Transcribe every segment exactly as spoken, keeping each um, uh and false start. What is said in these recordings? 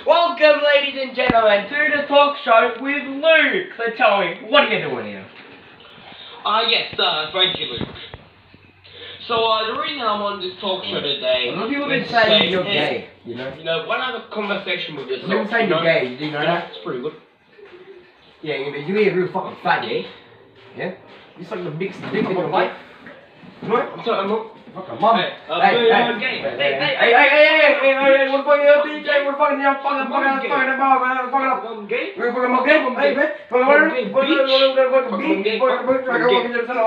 Welcome, ladies and gentlemen, to the talk show with Luke. So tell me, what are you doing here? Ah, uh, yes, uh, thank you, Luke. So, uh, the reason I'm on this talk show today... A lot of people have been saying you're gay, you know? You know, when I have a conversation with yourself... People saying you're gay, do you know that? It's pretty good. Yeah, you know, you're a real fucking faggot. Yeah? You suck the biggest dick in your life. What? I'm sorry, I'm not... Fucking mum. Hey, uh, hey, hey, hey, hey, hey, hey, hey, hey, hey, hey, hey, what the fuck are you, D J? What the fuck are you fucking, fucking, fucking about, man? Fucking up. I'm gay. We're fucking up gay, hey, man. Fucking what? Fucking bitch. Fucking bitch. I got fucking just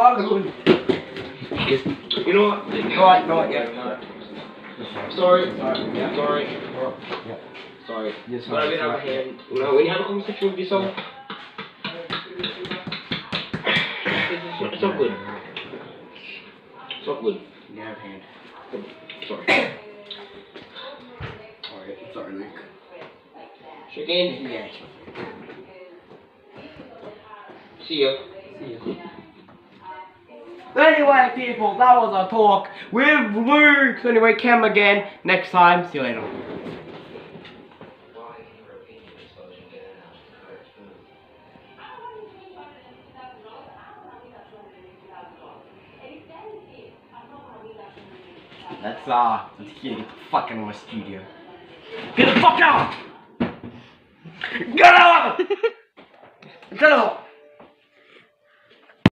You know what? No, I, no, yeah, no. Sorry. Sorry. Yeah. Sorry. Yeah. Sorry. Yes, but I didn't have a hand. You know, when you have a conversation with yourself, it's not good. It's not good. You have a hand. Sorry. Sorry, sorry, Luke. Shake hands? Yeah. See ya. See ya. Anyway, people, that was our talk with Luke. So anyway, Cam again. Next time. See you later. Let's uh, let's get the fuck out of my studio. Get the fuck out! Get out! Get out!